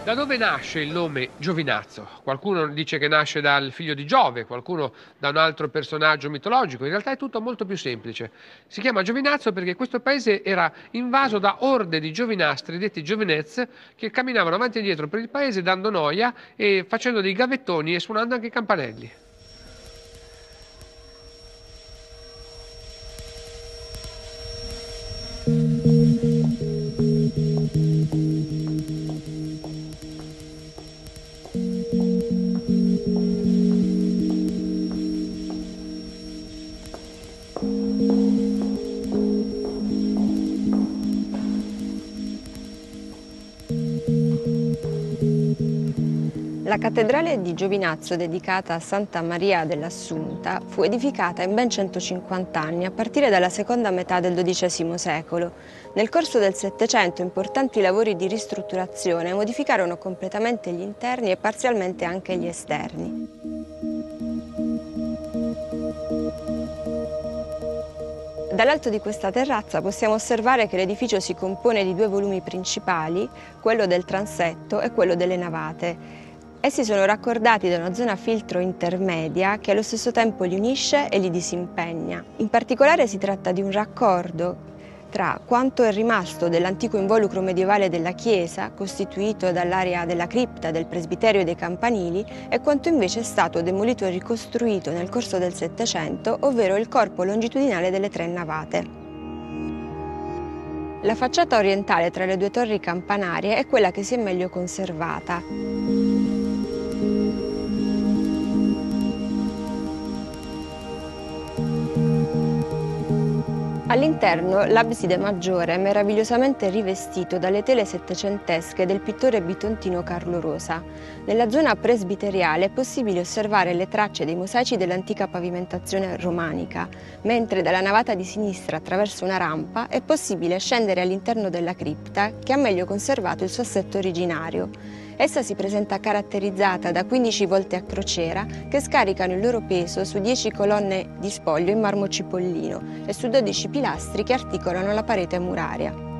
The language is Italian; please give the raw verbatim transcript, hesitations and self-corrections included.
Da dove nasce il nome Giovinazzo? Qualcuno dice che nasce dal figlio di Giove, qualcuno da un altro personaggio mitologico. In realtà è tutto molto più semplice. Si chiama Giovinazzo perché questo paese era invaso da orde di giovinastri, detti giovinez, che camminavano avanti e indietro per il paese dando noia e facendo dei gavettoni e suonando anche i campanelli. La cattedrale di Giovinazzo, dedicata a Santa Maria dell'Assunta, fu edificata in ben centocinquanta anni, a partire dalla seconda metà del dodicesimo secolo. Nel corso del Settecento importanti lavori di ristrutturazione modificarono completamente gli interni e parzialmente anche gli esterni. Dall'alto di questa terrazza possiamo osservare che l'edificio si compone di due volumi principali, quello del transetto e quello delle navate. Essi sono raccordati da una zona filtro intermedia che allo stesso tempo li unisce e li disimpegna. In particolare si tratta di un raccordo tra quanto è rimasto dell'antico involucro medievale della chiesa, costituito dall'area della cripta, del presbiterio e dei campanili, e quanto invece è stato demolito e ricostruito nel corso del Settecento, ovvero il corpo longitudinale delle tre navate. La facciata orientale tra le due torri campanarie è quella che si è meglio conservata. All'interno l'abside maggiore è meravigliosamente rivestito dalle tele settecentesche del pittore bitontino Carlo Rosa. Nella zona presbiteriale è possibile osservare le tracce dei mosaici dell'antica pavimentazione romanica, mentre dalla navata di sinistra attraverso una rampa è possibile scendere all'interno della cripta, che ha meglio conservato il suo assetto originario. Essa si presenta caratterizzata da quindici volte a crociera che scaricano il loro peso su dieci colonne di spoglio in marmo cipollino e su dodici pilastri che articolano la parete muraria.